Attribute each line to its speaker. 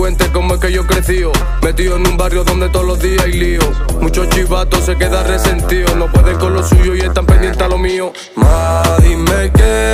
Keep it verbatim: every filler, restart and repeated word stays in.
Speaker 1: cuente cómo es que yo crecí. Metido en un barrio donde todos los días hay lío. Muchos chivatos se quedan resentidos, no pueden con lo suyo y están pendientes a lo mío. Ma, dime qué